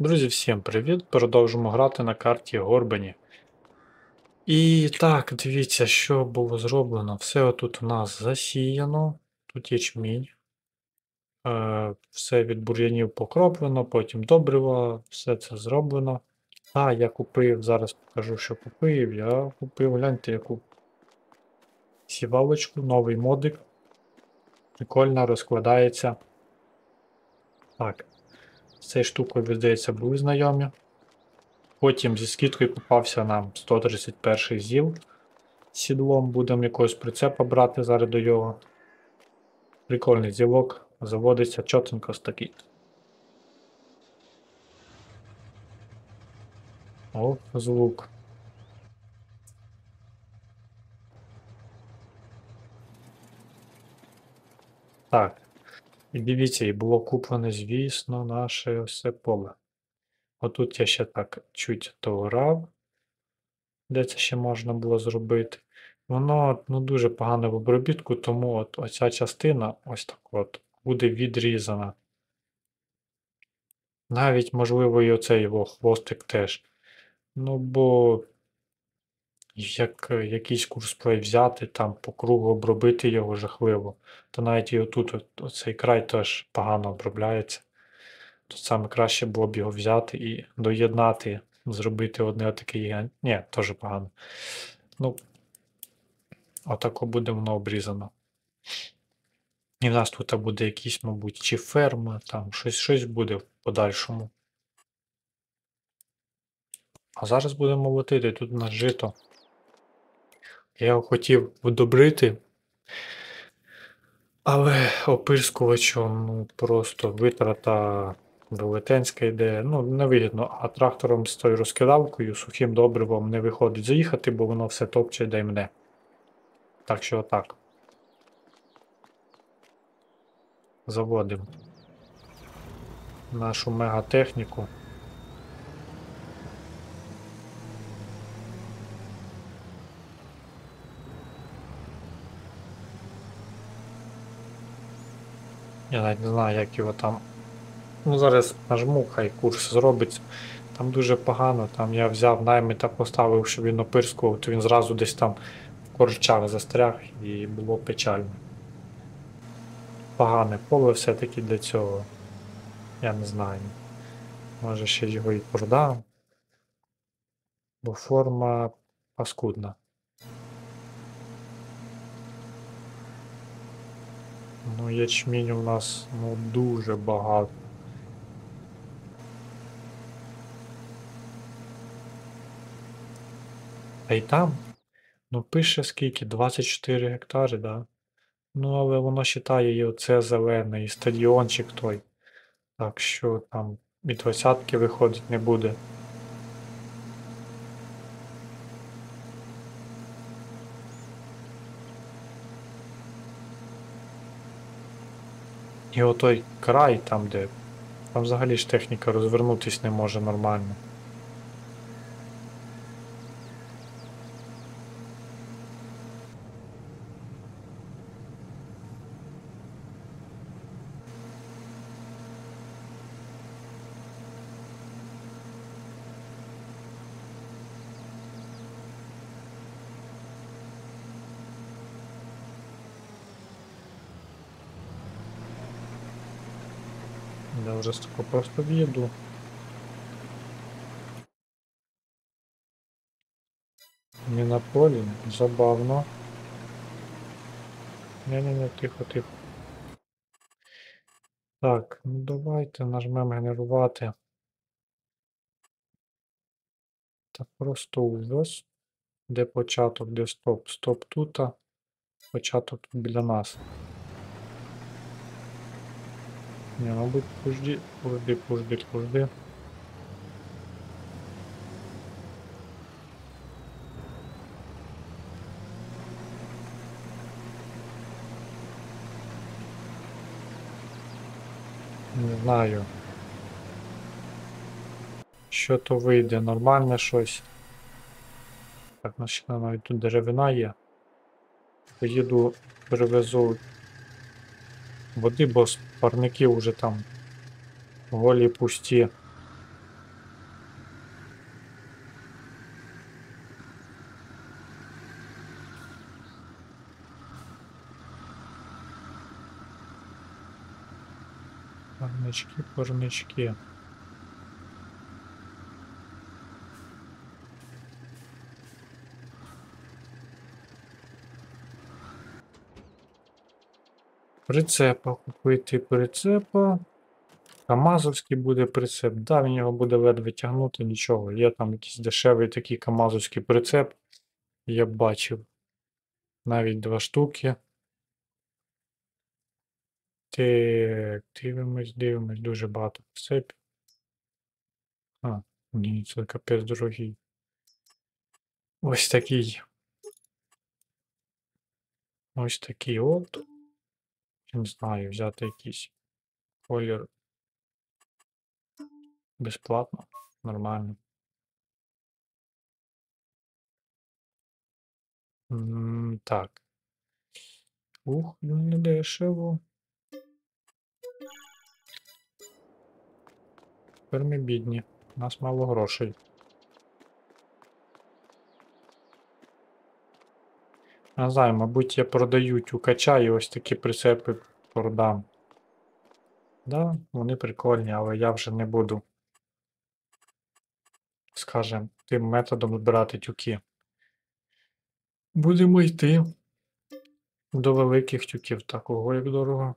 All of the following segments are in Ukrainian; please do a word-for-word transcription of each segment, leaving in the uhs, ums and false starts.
Друзі, всім привіт! Продовжимо грати на карті Горбані. І так, дивіться, що було зроблено. Все отут у нас засіяно, тут ячмінь. Е, Все від бур'янів покроплено, потім добриво, все це зроблено. А, я купив, зараз покажу, що купив. Я купив, гляньте, яку сівалочку, новий модик. Прикольно розкладається. Так, з цією штукою, здається, були знайомі. Потім зі скидкою попався нам сто тридцять перший зіл. Сідлом будемо якогось прицепа брати зараз до його. Прикольний зілок, заводиться чотенько з такий. О, звук. Так. І дивіться, і було куплене, звісно, наше все поле. Отут я ще так чуть доорав, де це ще можна було зробити. Воно ну, дуже погане в обробітку, тому от оця частина ось так от буде відрізана. Навіть, можливо, і оцей його хвостик теж. Ну, бо як якийсь курсплей взяти, там по кругу обробити його жахливо, то навіть і отут оцей край теж погано обробляється. Тут саме краще було б його взяти і доєднати, зробити одне отаке гігant. Ні, теж погано. Ну, отако буде воно обрізано. І в нас тут буде якийсь, мабуть, чи ферма, там щось щось буде в подальшому. А зараз будемо молотити, тут у нас жито. Я його хотів удобрити, але опирскувачем, ну, просто витрата велетенська йде, ну, невигідно, а трактором з тою розкидалкою, сухим добривом не виходить заїхати, бо воно все топче дай мене. Так що отак. Заводимо нашу мегатехніку. Я навіть не знаю, як його там. Ну, зараз нажму, хай курс зробиться. Там дуже погано, там я взяв найми та поставив, щоб він опирскував, то він зразу десь там в корчах застряг і було печально. Погане поле все-таки для цього. Я не знаю. Може ще його і продам. Бо форма паскудна. Ну, ячмінь у нас ну, дуже багато. А й там, ну пише скільки? двадцять чотири гектари, да? Ну, але воно вважає і оце зелене, і стадіончик той. Так що там і двадцятки виходить не буде. І отой край там, де там взагалі ж техніка розвернутись не може нормально. Я вже тако просто в'їду. Не на полі, забавно. Не-не-не, тихо-тихо. Так, ну давайте нажмемо генерувати. Так, просто ужас. Де початок, де стоп? Стоп тут, а початок тут біля нас. Не, мабуть, пужди, пужди, пужди, пужди. Не знаю. Що то вийде, нормальне щось. Так, ну ще навіть тут деревина є. Поїду, привезу води, бо з парників вже там голі пусті. Парнички, парнички. Прицепа купити, прицепа. Камазовський буде прицеп. Да, він його буде ледве тягнути, нічого. Є там якийсь дешевий такий камазовський прицеп. Я бачив. Навіть два штуки. Так, дивимось, дивимось, дуже багато прицепів. А, ні, це капець дорогий. Ось такий. Ось такий от. Не знаю, взяти якийсь колір. Безплатно. Нормально. М, так. Ух, ну не дешево. Тепер ми бідні. У нас мало грошей. Не знаю, мабуть, я продаю тюкача і ось такі прицепи продам. Да, вони прикольні, але я вже не буду, скажем, тим методом збирати тюки. Будемо йти до великих тюків. Так, ого, як дорого.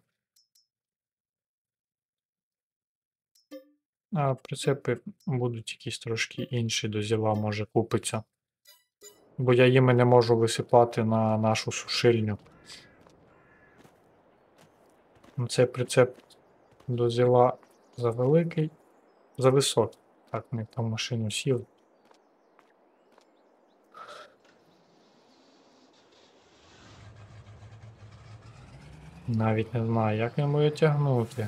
А прицепи будуть якісь трошки інші, до зіла може купиться. Бо я їми не можу висипати на нашу сушильню. Ну, цей прицеп до зіла завеликий, зависокий. Так, ми там в машину сів. Навіть не знаю, як йому його тягнути.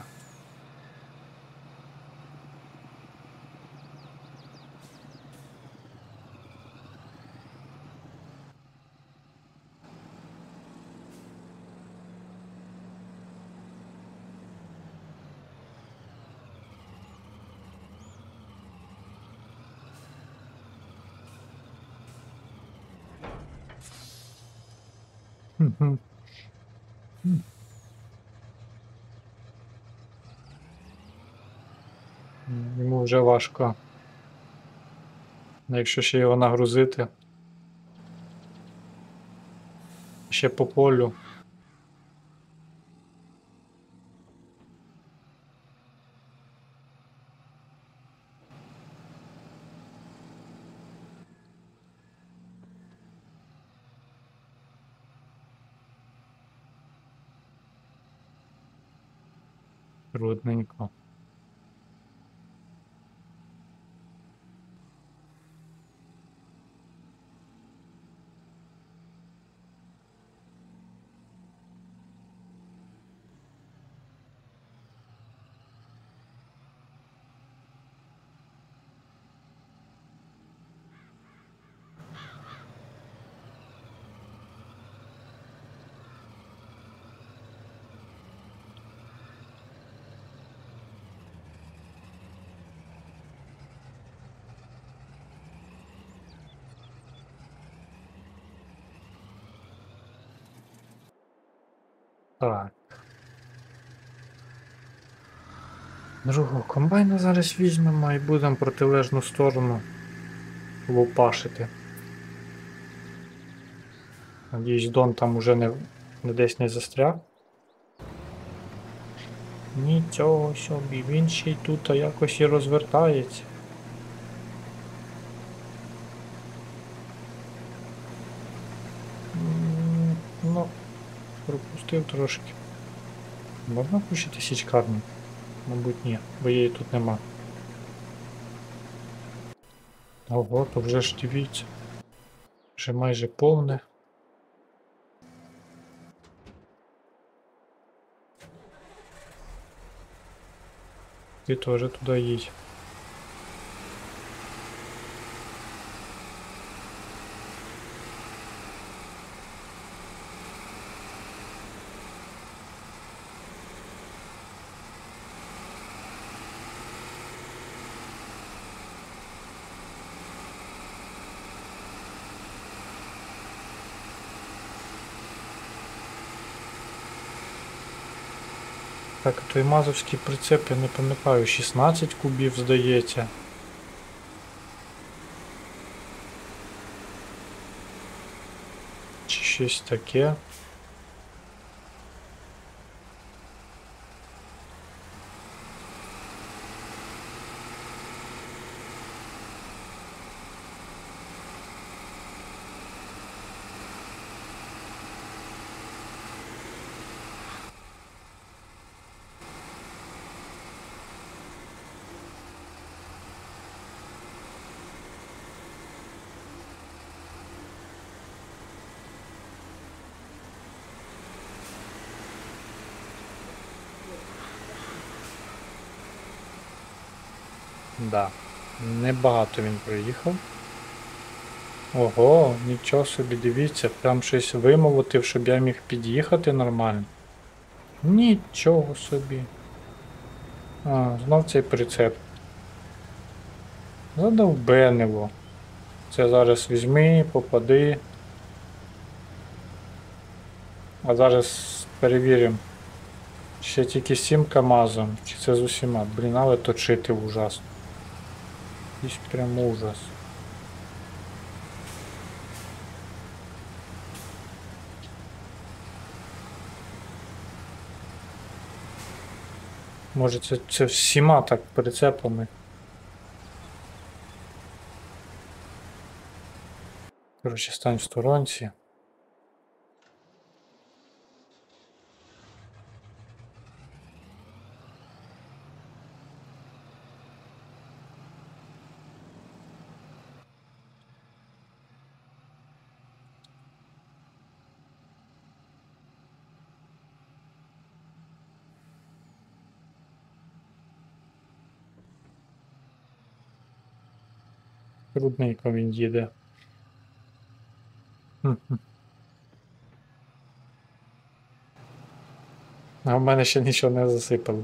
Хм-хм. Хм. Йому вже важко. Якщо ще його нагрузити. Ще по полю. Трудненько. Так. Другого комбайна зараз візьмемо і будемо протилежну сторону лупашити. Надіюсь, Дон там уже не, не десь не застряг. Нічого собі, він ще й тут якось і розвертається. М, Ну, пропустив трошки. Можна включити січкарню? Мабуть, ні, бо її тут нема. Ого, то вже ж дивіться. Вже майже повне. Ти теж туди їдь. Так, той мазовський прицеп, я не пам'ятаю, шістнадцять кубів, здається. Чи щось таке. Да, небагато він проїхав. Ого, нічого собі, дивіться, прям щось вимолотив, щоб я міг під'їхати нормально. Нічого собі. А, знов цей прицеп. Задовбенило. Це зараз візьми, попади. А зараз перевіримо. Ще тільки з цим КАМАЗом, чи це з усіма. Блін, але точити ужасно. Якийсь прям ужас. Може це, це всіма так прицепами. Коротше, стань в сторонці. Трудненько він їде. Хм-хм. А в мене ще нічого не засипало.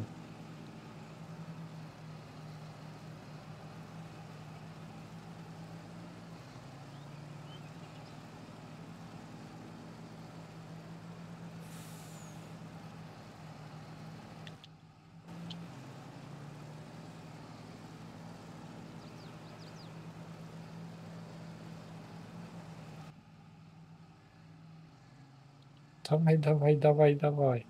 Давай, давай, давай, давай.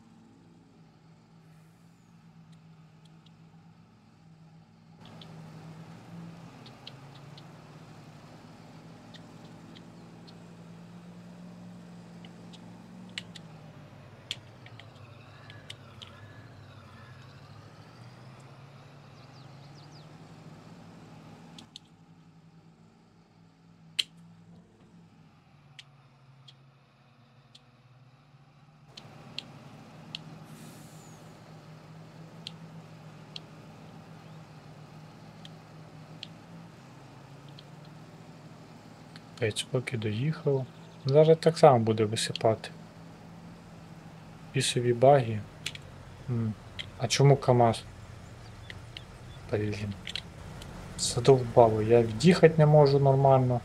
Пець поки доїхав. Зараз так само буде висипати. Пісові баги. М. А чому КАМАЗ? Блін. Задовбало, я від'їхати не можу нормально.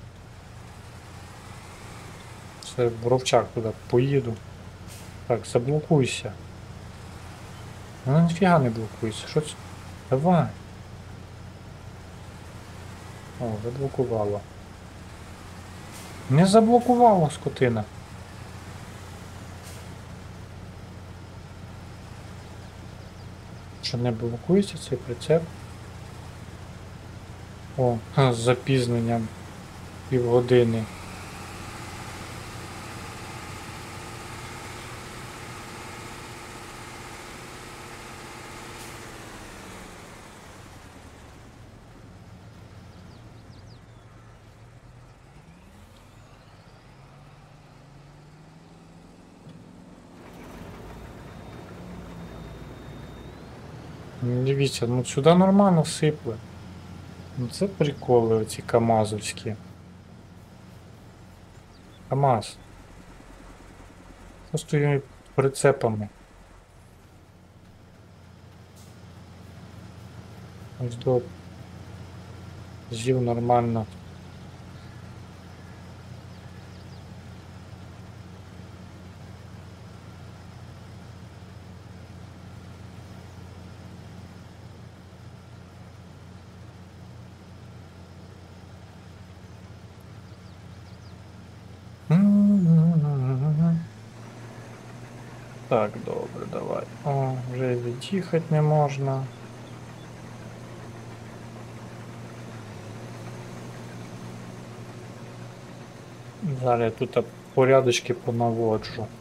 Це в ровчак туди поїду. Так, заблокуйся. Ну ніфіга не блокуйся. Що це? Давай. О, заблокувало. Не заблокувало, скотина. Що не блокується цей прицеп? О, з запізненням півгодини. Дивіться, ну сюди нормально сипле. Ну це приколи оці КАМАЗовські. КАМАЗ. Що з твоїми прицепами? Ось до з'їв нормально. Так, добре, давай. О, вже від'їхати не можна. Зараз я тут порядочки понаводжу.